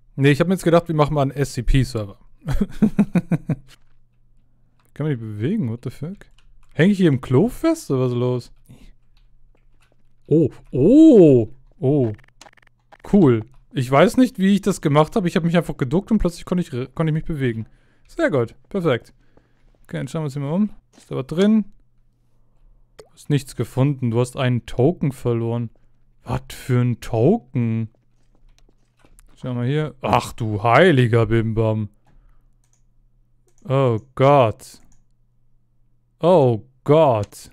Nee, ich habe mir jetzt gedacht, wir machen mal einen SCP-Server. Kann man die bewegen? What the fuck? Hänge ich hier im Klo fest oder was ist los? Oh, oh, oh. Cool. Ich weiß nicht, wie ich das gemacht habe. Ich habe mich einfach geduckt und plötzlich konnte ich mich bewegen. Sehr gut. Perfekt. Okay, dann schauen wir uns hier mal um. Ist da was drin? Du hast nichts gefunden. Du hast einen Token verloren. Was für ein Token? Schau mal hier. Ach du heiliger Bimbam. Oh Gott. Oh Gott.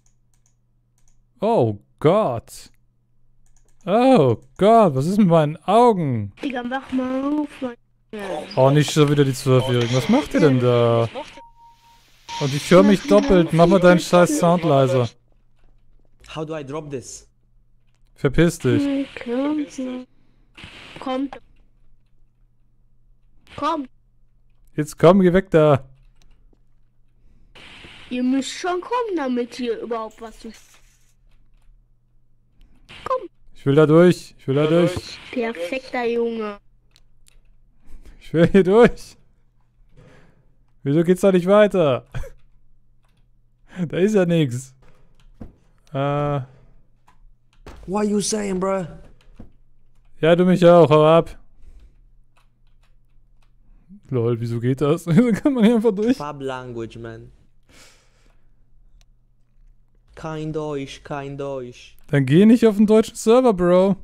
Oh Gott. Oh Gott, was ist mit meinen Augen? Digga, mach mal auf, Mann. Oh, nicht schon wieder die 12-Jährigen. Was macht ihr denn da? Und ich höre mich doppelt. Mach mal deinen scheiß Sound leiser. How do I drop this? Verpiss dich. Komm. Komm. Jetzt komm, geh weg da. Ihr müsst schon kommen, damit ihr überhaupt was zu... Komm. Ich will da durch. Ich will da durch. Perfekter Junge. Ich will hier durch. Wieso geht's da nicht weiter? Da ist ja nix. What you saying, bro? Ja, du mich auch. Hau ab. Lol, wieso geht das? Wieso kann man hier einfach durch? Fab language, man. Kein Deutsch, kein Deutsch. Dann geh nicht auf den deutschen Server, Bro.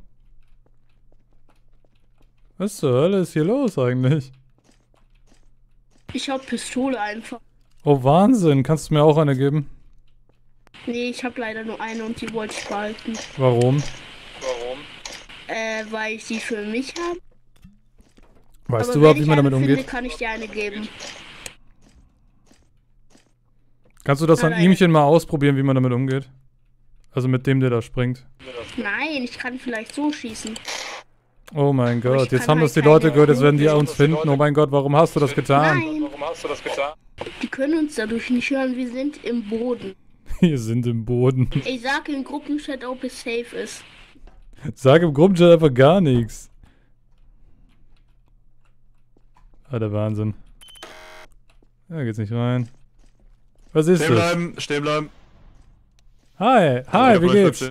Was zur Hölle ist hier los eigentlich? Ich hab Pistole einfach. Oh, Wahnsinn. Kannst du mir auch eine geben? Nee, ich hab leider nur eine und die wollte ich behalten. Warum? Weil ich die für mich habe. Weißt Aber du überhaupt, wenn wie man ich damit eine finde, umgeht? kann ich dir eine geben. Kannst du das an Nein. ihmchen mal ausprobieren, wie man damit umgeht? Also mit dem, der da springt. Nein, ich kann vielleicht so schießen. Oh mein Aber Gott, ich jetzt kann haben das die halt Leute keine gehört, jetzt werden die Flinte. uns finden. Oh mein Gott, warum hast du das getan? Nein, die können uns dadurch nicht hören. Wir sind im Boden. Wir sind im Boden. Ich sag im Gruppenchat, ob es safe ist. Sag im Gruppenchat einfach gar nichts. Alter Wahnsinn. Da geht's nicht rein. Was ist Stehen das? bleiben, stehen bleiben. Hi, hi, wie geht's?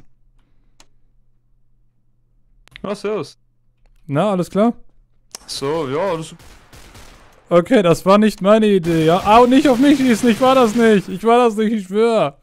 Was servus? Na, alles klar? So, ja, das Okay, das war nicht meine Idee, ja? Au, nicht auf mich schießen, ich war das nicht. Ich war das nicht, ich schwör.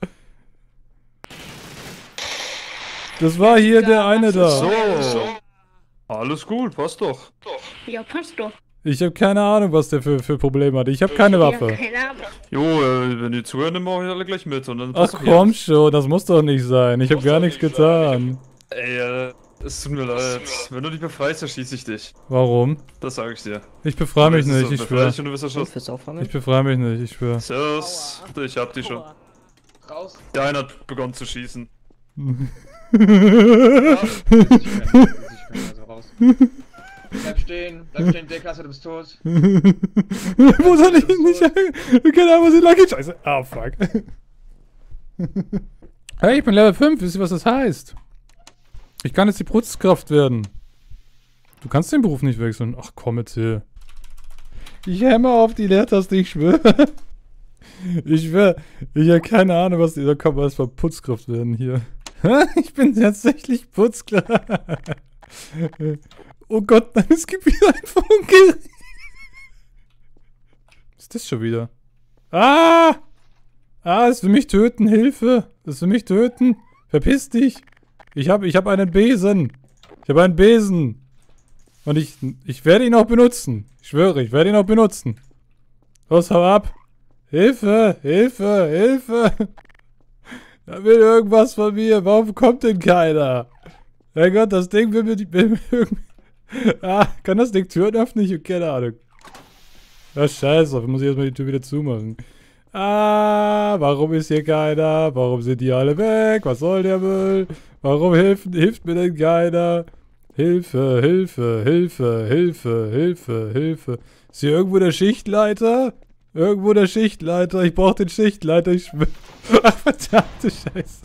Das war hier der eine da. so. Alles gut, passt doch. Ja, passt doch. Ich habe keine Ahnung, was der für Probleme hat. Ich habe keine Ja, Waffe. Äh, keine Ahnung. Jo, wenn die zuhören, dann mache ich alle gleich mit. Und dann Ach passt doch komm jetzt. schon, das muss doch nicht sein. Ich habe gar nichts getan. Ey, es tut mir leid. Wenn du dich befreist, dann schieße ich dich. Warum? Das sage ich dir. Ich befreie mich Du wirst nicht, ich so schwör. befreit und du wirst erschossen. Fürs Auffangen? Ich befreie mich nicht, ich schwör. Servus, ich hab die schon. Raus. Der eine hat begonnen zu schießen. Also raus. Bleib stehen, D-Klasse, du bist tot. Wo soll ich nicht? Keine Ahnung, was ich lag. Scheiße. Ah, fuck. Hey, ich bin Level 5. Wisst ihr, was das heißt? Ich kann jetzt die Putzkraft werden. Du kannst den Beruf nicht wechseln. Ach, komm jetzt hier. Ich hämmer auf die Leertaste, ich schwöre. Ich schwöre. Ich habe keine Ahnung, was dieser kann erstmal Putzkraft werden hier. Ich bin tatsächlich Putzkraft. Oh Gott, nein, es gibt wieder ein Funke. Was ist das schon wieder? Ah! Ah, es will mich töten, Hilfe! Es will mich töten! Verpiss dich! Ich hab einen Besen! Ich habe einen Besen! Und ich werde ihn auch benutzen! Ich schwöre, ich werde ihn auch benutzen! Los, hau ab! Hilfe! Hilfe! Hilfe! Da will irgendwas von mir! Warum kommt denn keiner? Mein Gott, das Ding will mir irgendwie... Ah, kann das Ding Türen öffnen? Ich hab keine Ahnung. Ja, scheiße, dafür muss ich erstmal die Tür wieder zumachen. Ah, warum ist hier keiner? Warum sind die alle weg? Was soll der Müll? Warum hilft mir denn keiner? Hilfe, Hilfe, Hilfe, Hilfe, Hilfe, Hilfe. Ist hier irgendwo der Schichtleiter? Irgendwo der Schichtleiter. Ich brauche den Schichtleiter. Ich schwöre. Ach, verdammte Scheiße.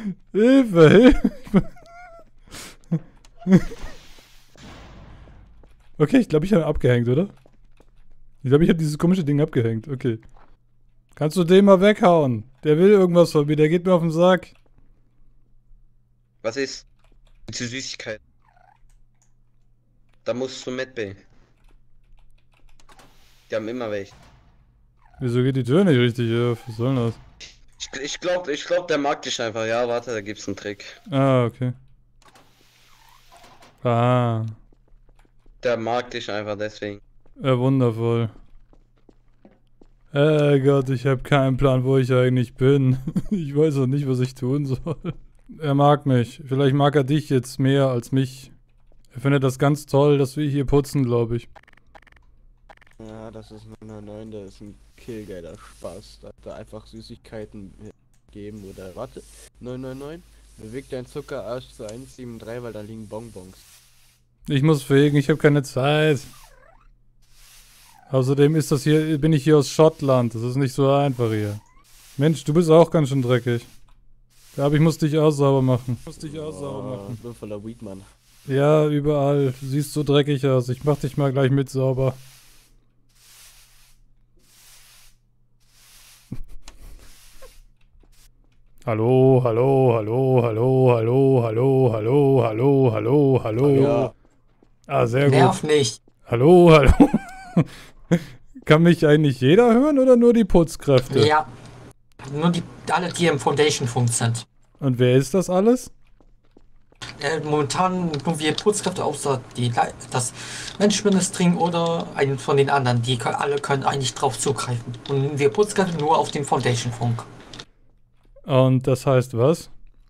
Hilfe, Hilfe. Okay, ich glaube, ich habe abgehängt, oder? Ich glaube, ich habe dieses komische Ding abgehängt. Okay. Kannst du den mal weghauen? Der will irgendwas von mir, der geht mir auf den Sack. Was ist? Die Süßigkeit. Da musst du mitbringen. Die haben immer welche. Wieso geht die Tür nicht richtig auf? Was soll denn das? Ich glaub, der mag dich einfach. Ja, warte, da gibt's einen Trick. Ah, okay. Ah. Der mag dich einfach deswegen. Ja, wundervoll. Gott, ich habe keinen Plan, wo ich eigentlich bin. Ich weiß auch nicht, was ich tun soll. Er mag mich. Vielleicht mag er dich jetzt mehr als mich. Er findet das ganz toll, dass wir hier putzen, glaube ich. Ja, das ist 999, das ist ein killgeiler Spaß. Da einfach Süßigkeiten geben oder warte. 999, bewegt dein Zuckerarsch zu 173, weil da liegen Bonbons. Ich muss fegen, ich habe keine Zeit. Außerdem ist das hier, bin ich hier aus Schottland. Das ist nicht so einfach hier. Mensch, du bist auch ganz schön dreckig. Ich glaube, ich muss dich auch sauber machen. Ich bin voller Weed, Mann. Ja, überall. Du siehst so dreckig aus. Ich mach dich mal gleich mit sauber. Hallo, hallo, hallo, hallo, hallo, hallo, hallo, hallo, hallo, hallo. Ja. Ah, sehr gut. Nerv nicht. Hallo, hallo. Kann mich eigentlich jeder hören oder nur die Putzkräfte? Ja. Nur alle, die im Foundation-Funk sind. Und wer ist das alles? Momentan nur wir Putzkräfte, außer das Menschministering oder einen von den anderen. Die alle können eigentlich drauf zugreifen. Und wir Putzkräfte nur auf dem Foundation-Funk. Und das heißt was?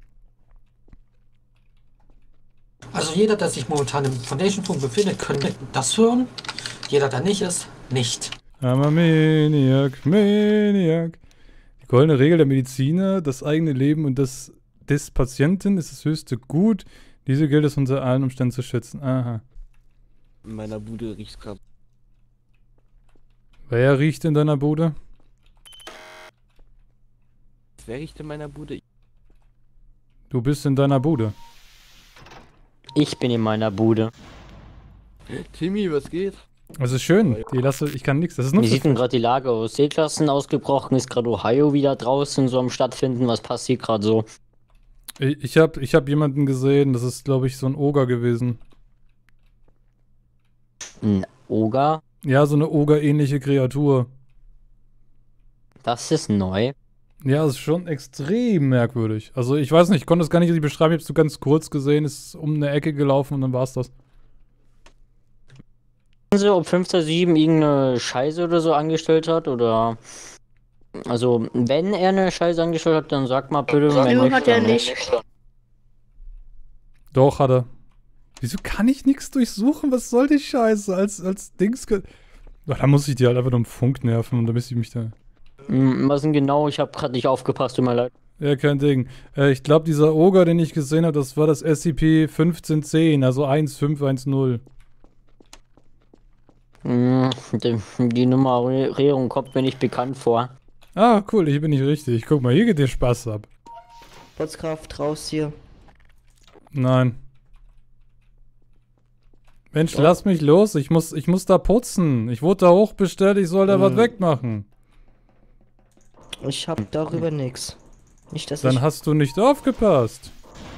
Also jeder, der sich momentan im Foundation-Funk befindet, könnte das hören. Jeder, der nicht ist, nicht. I'm a Maniac, Maniac. Die goldene Regel der Mediziner, das eigene Leben und das des Patienten ist das höchste Gut. Diese gilt es unter allen Umständen zu schützen. Aha. In meiner Bude riecht's gerade. Wer riecht in deiner Bude? Wer riecht in meiner Bude? Du bist in deiner Bude. Ich bin in meiner Bude. Timmy, was geht? Das ist schön. Die lasse, ich kann nichts. Das ist nur Wie sieht denn gerade die Lage aus? Seeklassen ausgebrochen? Ist gerade Ohio wieder draußen so am Stattfinden? Was passiert gerade so? Ich hab jemanden gesehen. Das ist, glaube ich, so ein Oger gewesen. Ein Oger? Ja, so eine Oger-ähnliche Kreatur. Das ist neu. Ja, das ist schon extrem merkwürdig. Also ich weiß nicht, ich konnte es gar nicht richtig beschreiben. Ich habe es so ganz kurz gesehen, ist um eine Ecke gelaufen und dann war's das. Wissen Sie, ob 507 irgendeine Scheiße oder so angestellt hat? Oder... Also, wenn er eine Scheiße angestellt hat, dann sag mal bitte, Nö, hat er nicht. Doch, hat er. Wieso kann ich nichts durchsuchen? Was soll die Scheiße? Als Dings... Da muss ich die halt einfach nur im Funk nerven und dann müsste ich mich da... Was denn genau? Ich habe gerade nicht aufgepasst, tut mir leid. Ja, kein Ding. Ich glaube, dieser Oger, den ich gesehen habe, das war das SCP-1510, also 1510. Die Nummerierung kommt mir nicht bekannt vor. Ah, cool, hier bin ich richtig. Guck mal, hier geht dir Spaß ab. Putzkraft raus hier. Nein. Mensch, lass mich los. Ich muss da putzen. Ich wurde da hochbestellt, ich soll da was wegmachen. Ich hab darüber nix. Nicht, dass Dann hast du nicht aufgepasst.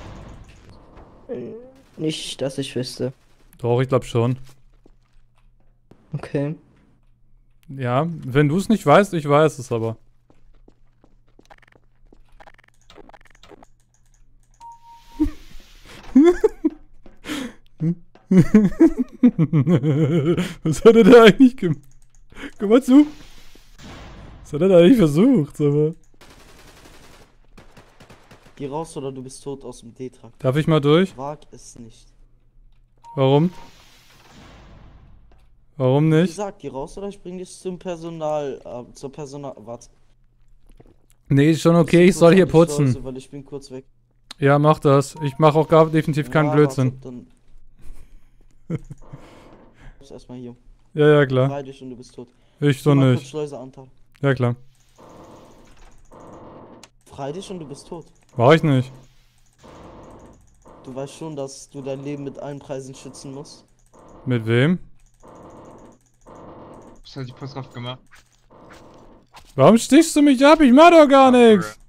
Nicht, dass ich wüsste. Doch, ich glaube schon. Okay. Ja, wenn du es nicht weißt, ich weiß es aber. Was hat er da eigentlich gemacht? Komm mal zu. Was hat er da eigentlich versucht, aber? Geh raus oder du bist tot aus dem D-Trakt. Darf ich mal durch? Wag es nicht. Warum? Warum Wie nicht? gesagt, geh raus oder ich bring dich zum Personal, warte. Nee, ist schon okay, ich soll hier putzen. Schleuse, weil ich bin kurz weg. Ja, mach das. Ich mache auch gar definitiv keinen Blödsinn. Warte, dann... Ich erstmal hier. Ja, ja, klar. Frei dich und du bist tot. Ich so Geh mal kurz nicht. Schleuse antauen. Ja, klar. Frei dich und du bist tot. War ich nicht. Du weißt schon, dass du dein Leben mit allen Preisen schützen musst. Mit wem? hat die Putzkraft gemacht. Warum stichst du mich ab? Ich mach doch gar nichts.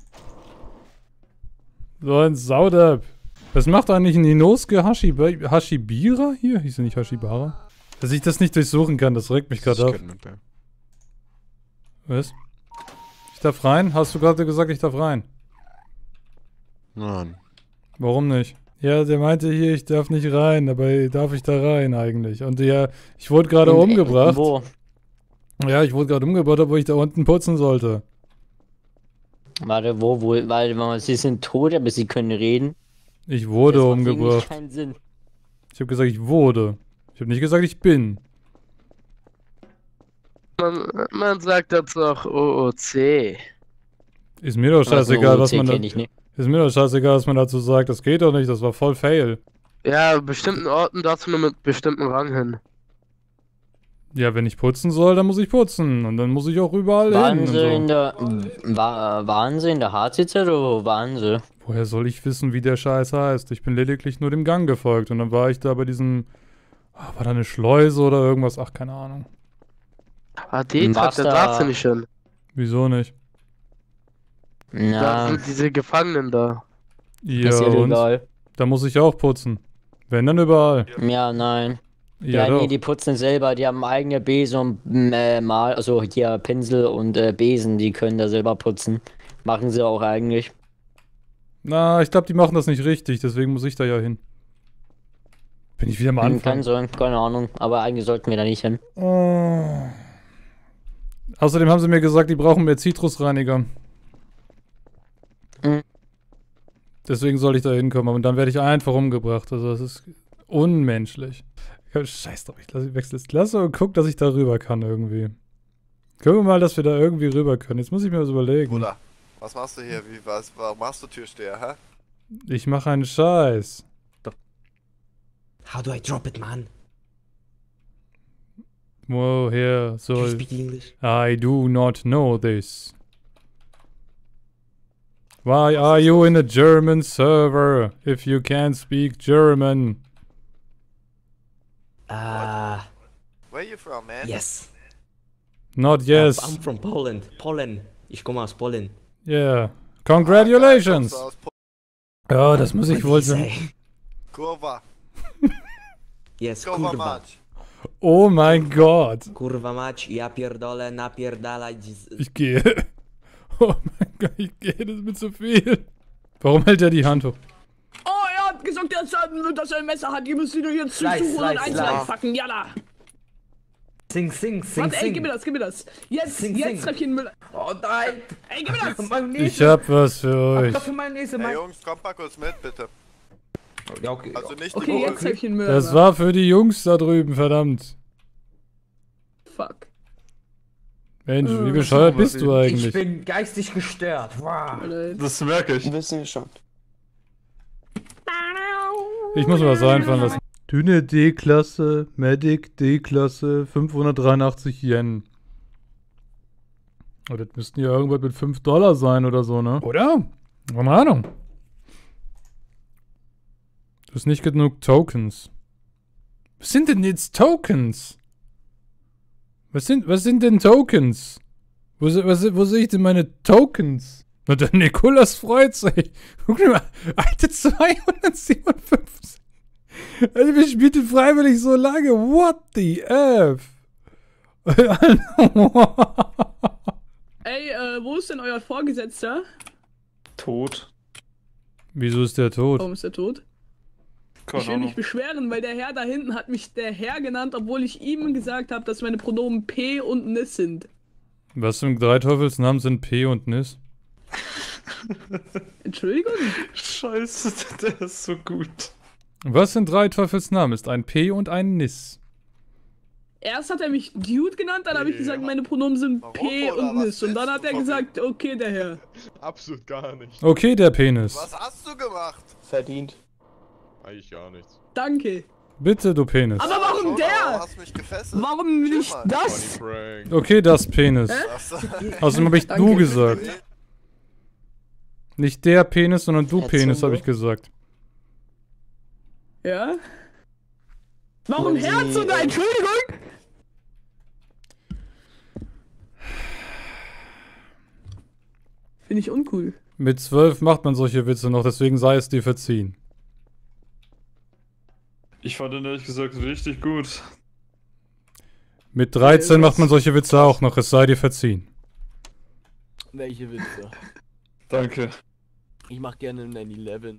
So ein Saudepp. Was macht eigentlich ein Inosuke Hashibira hier? Hieß er nicht Hashibara? Dass ich das nicht durchsuchen kann, das regt mich gerade auf. Was? Ich darf rein? Hast du gerade gesagt, ich darf rein? Nein. Warum nicht? Ja, der meinte hier, ich darf nicht rein, dabei darf ich da rein eigentlich. Und ja, ich wurde gerade umgebracht. Wo? Ja, ich wurde gerade umgebracht, obwohl ich da unten putzen sollte. Warte, weil sie sind tot, aber sie können reden. Ich wurde Das macht irgendwie umgebracht. keinen Sinn. Ich habe gesagt, ich wurde. Ich habe nicht gesagt, ich bin. Man sagt dazu auch OOC. Ist mir doch scheißegal, was man da, kenn ich nicht. ist mir doch scheißegal, was man dazu sagt. Das geht doch nicht, das war voll fail. Ja, an bestimmten Orten darfst du nur mit bestimmten Rang hin. Ja, wenn ich putzen soll, dann muss ich putzen. Und dann muss ich auch überall hin. Waren sie in der HCZ oder wo waren sie? Woher soll ich wissen, wie der Scheiß heißt? Ich bin lediglich nur dem Gang gefolgt. Und dann war ich da bei diesem... war da eine Schleuse oder irgendwas? Ach, keine Ahnung. Ah, da darfst du nicht hin. Wieso nicht? Da Na, sind diese Gefangenen da. Ja, ist ja und? egal. Da muss ich auch putzen. Wenn, dann überall. Ja, nein. Ja, Ja, nee, doch. die putzen selber, die haben eigene Besen und also hier Pinsel und Besen, die können da selber putzen. Machen sie auch eigentlich. Na, ich glaube, die machen das nicht richtig, deswegen muss ich da ja hin. Bin ich wieder am Anfang? Kann sein, keine Ahnung, aber eigentlich sollten wir da nicht hin. Oh. Außerdem haben sie mir gesagt, die brauchen mehr Zitrusreiniger. Mhm. Deswegen soll ich da hinkommen, und dann werde ich einfach umgebracht. Also das ist unmenschlich. Scheiß drauf, ich wechsle es. Lass und guck, dass ich da rüber kann irgendwie. Gucken wir mal, dass wir da irgendwie rüber können. Jetzt muss ich mir das überlegen. Bruder, was machst du hier? Warum machst du Türsteher, hä? Ich mache einen Scheiß. How do I drop it, man? Woher Do you soll... speak English? I do not know this. Why are you in a German server if you can't speak German? Where are you from, man? Yes. Not yes. I'm from Poland. Poland. Ich komme aus Polen. Yeah. Congratulations. Ja, das muss ich wohl sagen. Kurva. Yes, Kurva kurwa. Mać. Oh mein Gott. Kurwa mać, ja pierdolę, napierdalaj. Ich gehe. Oh mein Gott, ich gehe. Das ist mir zu viel. Warum hält er die Hand hoch? Oh, er hat gesagt, dass er ein Messer hat. Ihr müsst ihn jetzt zu Slice, 101 slice. reinpacken. Jalla. Sing, sing, sing, Warte, ey, sing. gib mir das, gib mir das. Jetzt, Sing, jetzt sing. treff ich ihn Müller. Oh nein. Ey, gib mir das. Mayonnaise. Ich hab was für euch. Für Mayonnaise, Hey Mann. Jungs, kommt mal kurz mit, bitte. Ja, okay. Also nicht Okay, die jetzt treff ich ihn Müller. Das war für die Jungs da drüben, verdammt. Fuck. Mensch, wie bescheuert bist du Ich eigentlich? bin geistig gestört. Wow. Das merke ich. Wissen wir schon. Ich muss mir was einfallen lassen. Dünne D-Klasse, Medic D-Klasse, 583 Yen. Oh, das müssten ja irgendwas mit $5 sein oder so, ne? Oder? Keine Ahnung. Das ist nicht genug Tokens. Was sind denn jetzt Tokens? Was sind denn Tokens? Wo sehe ich denn meine Tokens? Na, der Nikolas freut sich. Guck mal, Alter, 257. Also, wir spielten freiwillig so lange. What the F? Ey, wo ist denn euer Vorgesetzter? Tot. Wieso ist der tot? Warum ist er tot? Keine Ich will Ahnung. mich beschweren, weil der Herr da hinten hat mich der Herr genannt, obwohl ich ihm gesagt habe, dass meine Pronomen P und Nis sind. Was im Dreiteufelsnamen sind P und Nis? Entschuldigung? Scheiße, der ist so gut. Was sind Dreiteufelsnamen? Ist ein P und ein Nis. Erst hat er mich Dude genannt, dann habe ich gesagt, meine Pronomen sind P oder und was Nis. Und dann hat er gesagt, okay, der Herr. Absolut gar nicht. Okay, der Penis. Was hast du gemacht? Verdient. Eigentlich gar nichts. Danke. Bitte, du Penis. Aber warum Schon, der? Du hast mich gefesselt. Warum nicht mal. das? Frank. Okay, das Penis. Achso. Außerdem habe ich du Danke. gesagt. Nicht der Penis, sondern du Herr Penis, habe Zunge. ich gesagt. Ja? Warum Wenn Herz Sie, und Entschuldigung? Finde ich uncool. Mit 12 macht man solche Witze noch, deswegen sei es dir verziehen. Ich fand ihn ehrlich gesagt richtig gut. Mit 13 macht man solche Witze auch noch, es sei dir verziehen. Welche Witze? Danke. Ich mach gerne 9/11.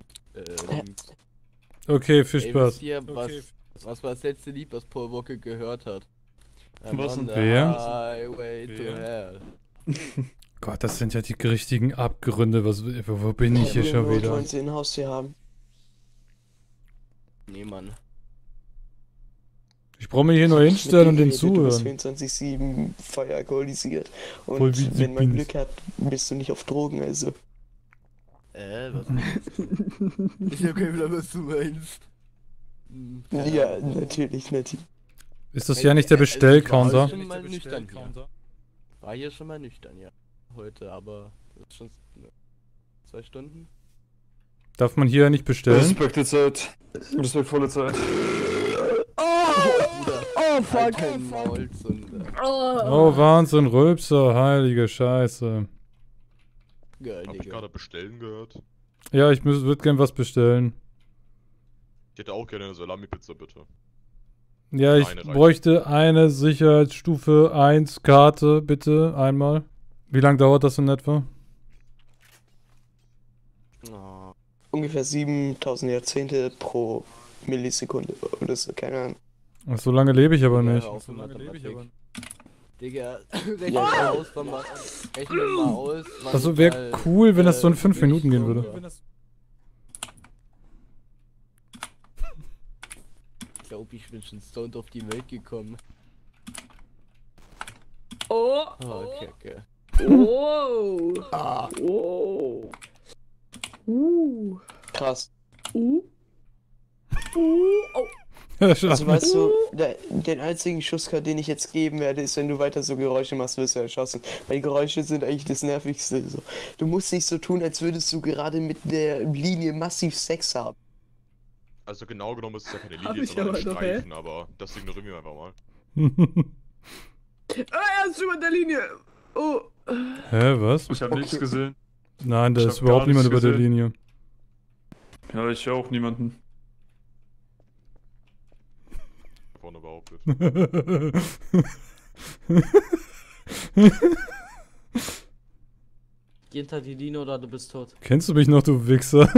Okay, viel Spaß. Wisst ihr, was war das letzte Lied, was Paul Walker gehört hat? Was denn? Wer? Highway to hell. Gott, das sind ja die richtigen Abgründe. Wo bin ich hier schon wieder? Wollen Sie ein Haustier haben? Nee, Mann. Ich brauche mich hier nur hinstellen und den Du bist zuhören. 24/7 voll alkoholisiert. Und Voll wie wenn man bin Glück hat, bist du nicht auf Drogen, also. Was meinst du? Ich hab keinen Plan, was du meinst. Ja, natürlich. Ist das ja nicht der Bestellcounter? War schon mal nüchtern hier. War hier schon mal nüchtern, ja. Heute, aber das ist schon 2 Stunden. Darf man hier nicht bestellen? Respekte Zeit. Respektvolle Zeit. Oh, fuck. Kein Maulzunder. Oh, Wahnsinn, Rülpser, heilige Scheiße. Geil, Hab ich gerade bestellen gehört? Ja, ich würde gern was bestellen. Ich hätte auch gerne eine Salami-Pizza, bitte. Ja, ich Eine reicht. bräuchte eine Sicherheitsstufe 1 Karte, bitte, einmal. Wie lange dauert das in etwa? Ungefähr 7000 Jahrzehnte pro Millisekunde oder so, keine Ahnung. Ach, so lange lebe ich aber nicht. Auf Digga, rechne mal aus, rechne mal aus. Also wäre cool, wenn das so in 5 Minuten gehen würde. Ich glaube, ich bin schon stoned auf die Welt gekommen. Oh! Oh, Kacke. Oh! Oh. Krass. Oh! Also weißt du, den einzigen Schusskart, den ich jetzt geben werde, ist, wenn du weiter so Geräusche machst, wirst du erschossen. Weil die Geräusche sind eigentlich das Nervigste. So. Du musst nicht so tun, als würdest du gerade mit der Linie massiv Sex haben. Also genau genommen ist es ja keine Hab Linie, ich sondern ein aber doch, Streifen, aber das ignorieren wir einfach mal. Er ist über der Linie! Oh! Hä, was? Ich habe nichts gesehen. Nein, da Ich ist hab überhaupt gar niemand über nichts der gesehen. Linie. Ja, ich höre auch niemanden. Vorne behauptet. Geh hinter die Linie oder du bist tot. Kennst du mich noch, du Wichser?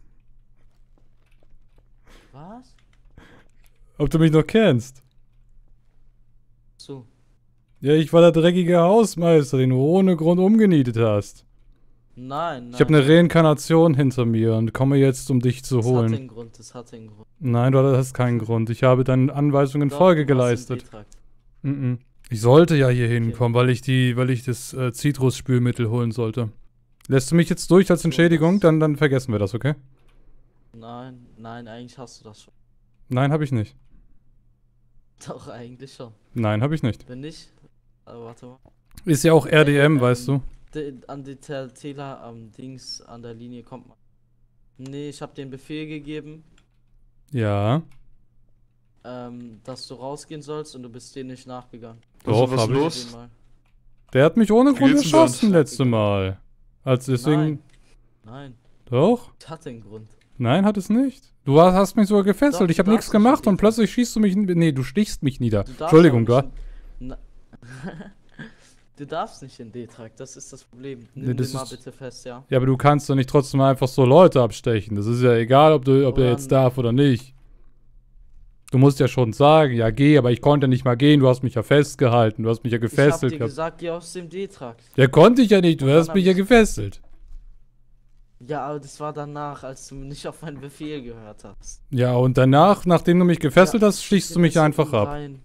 Was? Ob du mich noch kennst? So. Ja, ich war der dreckige Hausmeister, den du ohne Grund umgenietet hast. Nein, Ich habe eine Reinkarnation hinter mir und komme jetzt, um dich zu Das hat holen. den Grund, das hat den Grund. Nein, du hast keinen Grund. Ich habe deinen Anweisungen Doch, Folge du hast den geleistet. D-Trakt. Ich sollte ja hier hinkommen, weil ich das Zitrusspülmittel holen sollte. Lässt du mich jetzt durch als Entschädigung? Dann vergessen wir das, okay? Nein, eigentlich hast du das schon. Nein, habe ich nicht. Doch, eigentlich schon. Nein, habe ich nicht. Wenn nicht, warte mal. Ist ja auch RDM, weißt du. An die Täler am Dings an der Linie kommt man. Nee, ich habe den Befehl gegeben, Ja. dass du rausgehen sollst und du bist denen nicht nachgegangen. Doch, was hab ich. los? Den mal. Der hat mich ohne Wie Grund geht's denn erschossen sonst? letzte Mal. Also deswegen. Nein, Doch? das hat den Grund. Nein, hat es nicht. Du hast mich sogar gefesselt. Doch, ich habe du nichts darfst nicht gemacht und nieder. plötzlich schießt du mich. Nee, du stichst mich nieder. Du darfst Entschuldigung, auch du. nicht in- Du darfst nicht in D-Trakt, das ist das Problem. Nee, Nimm das den mal ist- bitte fest, ja. Ja, aber du kannst doch nicht trotzdem einfach so Leute abstechen. Das ist ja egal, ob er Oder jetzt darf oder nicht. Du musst ja schon sagen, ja geh, aber ich konnte nicht mal gehen. Du hast mich ja festgehalten. Du hast mich ja Ich hab gefesselt dir gehabt. gesagt, geh aus dem D-Trakt. Ja, konnte ich ja nicht. Du Und hast dann mich hab ja ich- gefesselt. Ja, aber das war danach, als du nicht auf meinen Befehl gehört hast. Ja, und danach, nachdem du mich gefesselt Ja, hast, stichst du bin mich jetzt einfach ab. rein.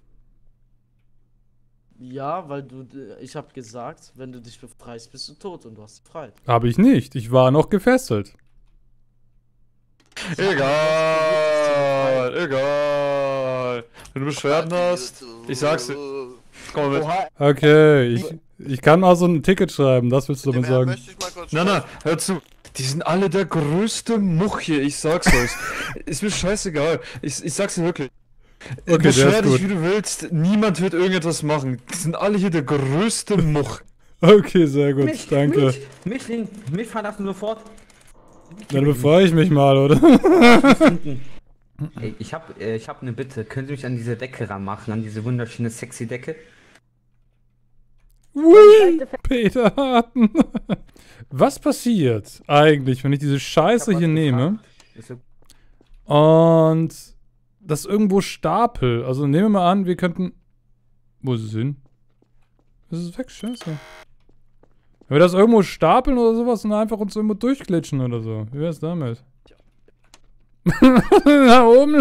Ja, weil ich hab gesagt, wenn du dich befreist, bist du tot und du hast Freiheit. Habe ich nicht. Ich war noch gefesselt. Egal. Wenn du Beschwerden hast, ich sag's dir. Komm mit. Okay, ich kann mal so ein Ticket schreiben. Das willst du damit sagen. Möchte ich mal kurz Na, hör zu. Die sind alle der größte Much hier, ich sag's euch. Ist mir scheißegal. Ich sag's dir wirklich. Okay, der Beschwer ist dich, gut. wie du willst. Niemand wird irgendetwas machen. Die sind alle hier der größte Much. Okay, sehr gut, danke. Mich verlassen sofort. Dann befreie ich mich mal, oder? Ey, ich hab eine Bitte. Können Sie mich an diese Decke ranmachen, an diese wunderschöne, sexy Decke? Ui, Peter Harten. Was passiert eigentlich, wenn ich diese Scheiße hier nehme und das irgendwo stapel? Also nehmen wir mal an, wir könnten... Wo ist es hin? Das ist weg, scheiße. Wenn wir das irgendwo stapeln oder sowas und einfach uns irgendwo durchglitschen oder so. Wie wär's damit? Da oben.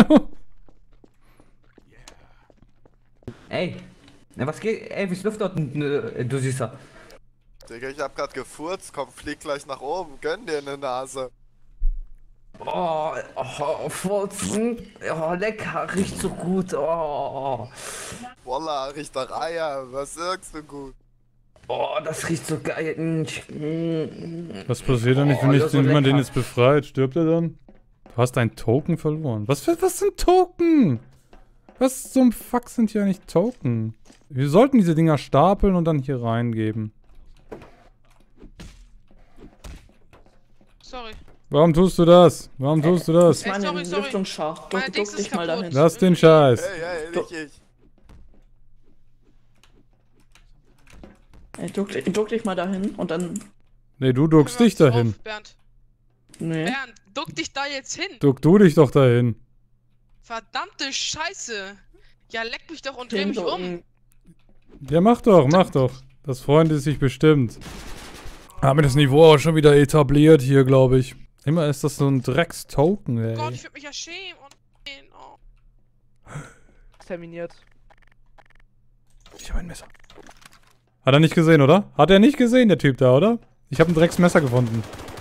Ey, na was geht? Ey, wie Luft dort, du Süßer? Digga, ich hab grad gefurzt, komm, flieg gleich nach oben, gönn dir eine Nase. Furzen. Oh, lecker, riecht so gut. Oh. Voila, riecht nach Eier, was sagst du gut? Oh, das riecht so geil. Was passiert denn, wenn man den jetzt befreit? Stirbt er dann? Du hast einen Token verloren. Was sind Token? Was zum Fuck sind hier eigentlich Token? Wir sollten diese Dinger stapeln und dann hier reingeben. Sorry. Warum tust du das? Warum tust du das? Das ist mein Lüftungsschacht. Duck dich mal dahin. Lass den Scheiß. Hey, nicht ich. Ey, duck dich mal dahin und dann... Nee, du duckst dich dahin. Bernd. Nee. Bernd, duck dich da jetzt hin. Duck du dich doch dahin. Verdammte Scheiße. Ja, leck mich doch und dreh mich um. Ja, mach doch, mach doch. Das freundet sich bestimmt. Haben wir das Niveau auch schon wieder etabliert hier, glaube ich. Immer ist das so ein Drecks-Token, ey. Oh Gott, ich würde mich ja schämen. Oh. Terminiert. Ich habe ein Messer. Hat er nicht gesehen, oder? Hat er nicht gesehen, der Typ da, oder? Ich habe ein Drecksmesser gefunden.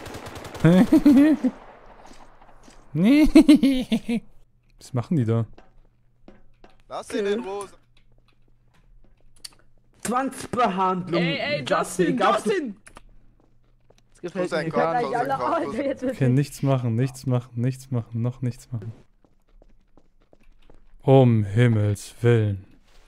Was machen die da? Lass ihn in Ruhe. Zwangsbehandlung. Ey, Justin! Das gefällt mir gar nicht. Okay, nichts machen, nichts machen, nichts machen, noch nichts machen. Um Himmels Willen.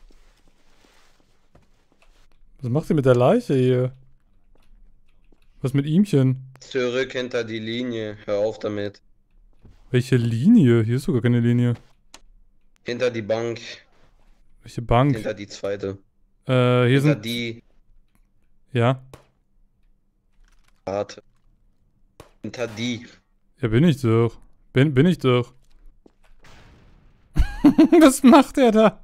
Was macht ihr mit der Leiche hier? Was mit ihmchen? Zurück hinter die Linie, hör auf damit. Welche Linie? Hier ist sogar keine Linie. Hinter die Bank. Welche Bank? Hinter die zweite. Hier hinter sind... die... Ja? Warte. Hinter die. Ja, bin ich doch. Bin ich doch. Was macht er da?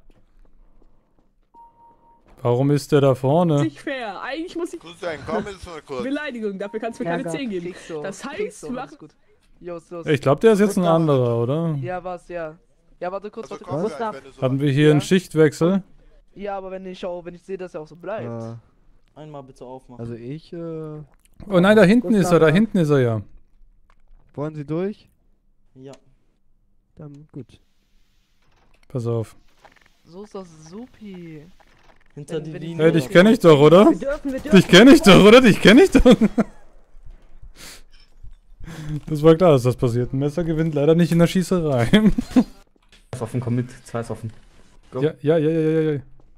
Warum ist der da vorne? Nicht fair. Eigentlich muss ich... Komm jetzt mal kurz. Beleidigung, dafür kannst du mir keine 10 geben. Das heißt, wir machen... Ich glaube, der ist jetzt ein anderer, oder? Ja, was, ja. Ja, warte kurz, Also warte kurz. Hatten wir hier einen Schichtwechsel? Ja, aber wenn ich sehe, dass er auch so bleibt. Einmal bitte aufmachen. Also ich, Oh nein, da hinten ist er, da hinten ist er ja. Wollen Sie durch? Ja. Dann gut. Pass auf. So ist das supi. Hinter die Linie. Hey, dich kenne ich doch, oder? Wir dürfen. Dich kenne ich doch, oder? Dich kenne ich doch. Das war klar, dass das passiert. Ein Messer gewinnt leider nicht in der Schießerei. Ist offen, komm mit. 2 ist offen. Go. Ja.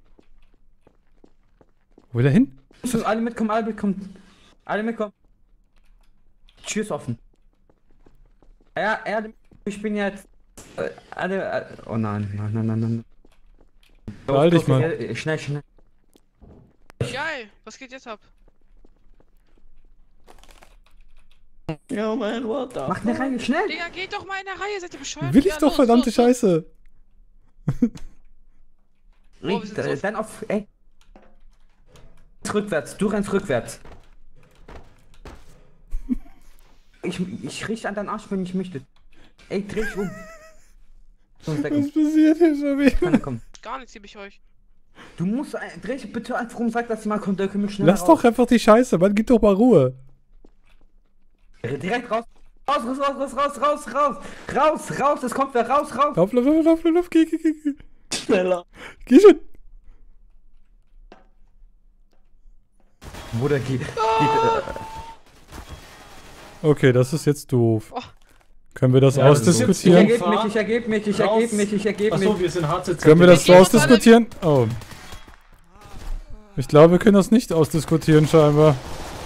Wo will er hin? Alle mitkommen, alle mitkommen. Alle mitkommen. Tschüss offen. Ja, ich bin jetzt... alle... oh nein. Beeil dich mal. Schnell. Geil, was geht jetzt ab? Ja, mein Wort da. Mach eine Reihe, schnell! Digga, geht doch mal in der Reihe, seid ihr bescheuert? Will ich Ja, doch, los, verdammte los. Scheiße. Dann auf... ey. Rückwärts, du rennst rückwärts. Ich richte an deinen Arsch, wenn ich möchte. Ey, dreh dich um. Was passiert hier schon wieder? Komm. Gar nichts, gebe ich euch. Du musst, dreh dich bitte einfach um, sag, dass sie mal kommt, dann können wir schneller Lass doch einfach die Scheiße, Mann, gib doch mal Ruhe. Direkt raus. Raus, es kommt wer, raus. Lauf, geh. Schneller. Geh schon. Bruder, geh. Okay, das ist jetzt doof. Oh. Können wir das ausdiskutieren? Ich ergeb mich. Achso, wir sind hart. Können wir das so ausdiskutieren? Oh. Ich glaube, wir können das nicht ausdiskutieren, scheinbar.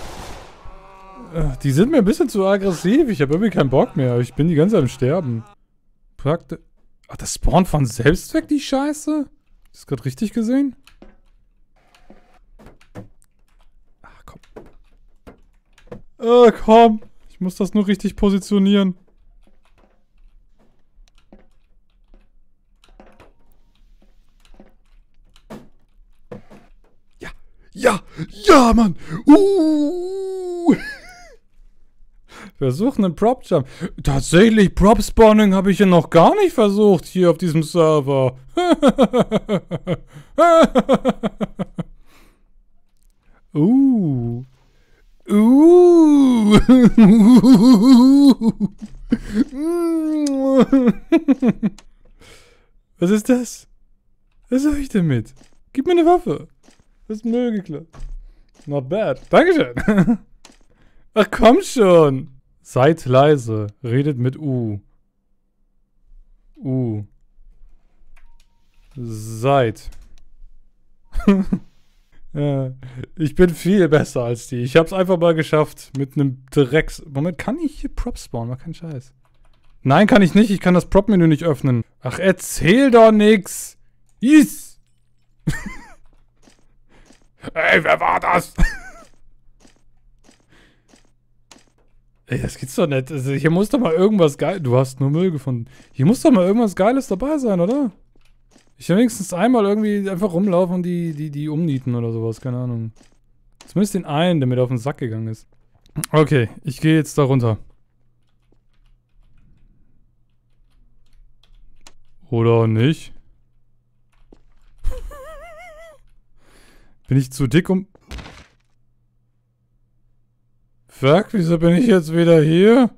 Die sind mir ein bisschen zu aggressiv. Ich habe irgendwie keinen Bock mehr. Ich bin die ganze Zeit am Sterben. Ach, das spawnt von selbst weg, die Scheiße? Hast du das gerade richtig gesehen? Ach, komm. Komm. Ich muss das nur richtig positionieren. Ja, ja, Mann. Versuchen einen Prop-Jump. Tatsächlich, Prop-Spawning habe ich ja noch gar nicht versucht hier auf diesem Server. Was ist das? Was soll ich damit? Gib mir eine Waffe. Das ist Müll geklappt. Not bad. Dankeschön. Ach komm schon. Seid leise. Redet mit U. Seid. Ja, ich bin viel besser als die. Ich hab's einfach mal geschafft mit einem Drecks... Moment, kann ich hier Prop spawnen? War kein Scheiß. Nein, kann ich nicht. Ich kann das Prop-Menü nicht öffnen. Ach, erzähl doch nix. Is. Ey, wer war das? Ey, das gibt's doch nicht. Also, hier muss doch mal irgendwas Geiles... Du hast nur Müll gefunden. Hier muss doch mal irgendwas Geiles dabei sein, oder? Ich will wenigstens einmal irgendwie einfach rumlaufen und die umnieten oder sowas. Keine Ahnung. Zumindest den einen, der mir auf den Sack gegangen ist. Okay, ich gehe jetzt da runter. Oder nicht? Bin ich zu dick um... Fuck, wieso bin ich jetzt wieder hier?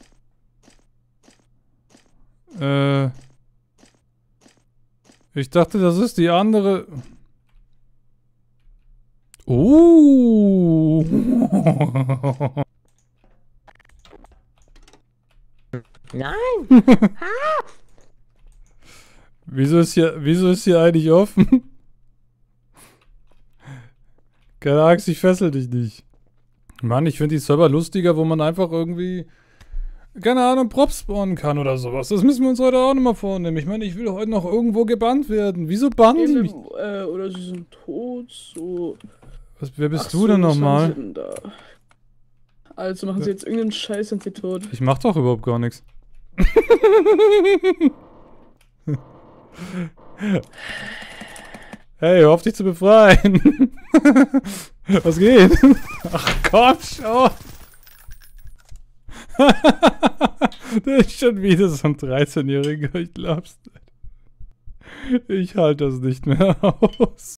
Ich dachte, das ist die andere... Nein! Wieso ist hier eigentlich offen? Keine Angst, ich fessel dich nicht. Mann, ich finde die Server lustiger, wo man einfach irgendwie, keine Ahnung, Props spawnen kann oder sowas. Das müssen wir uns heute auch nochmal vornehmen. Ich meine, ich will heute noch irgendwo gebannt werden. Wieso bannen die mich? Oder sie sind tot, so... Wer bist du denn nochmal? Also machen sie jetzt irgendeinen Scheiß, sind sie tot. Ich mach doch überhaupt gar nichts. Hey, hör auf dich zu befreien. Was geht? Ach komm schon. Der ist schon wieder so ein 13-Jähriger, ich glaub's nicht. Ich halte das nicht mehr aus.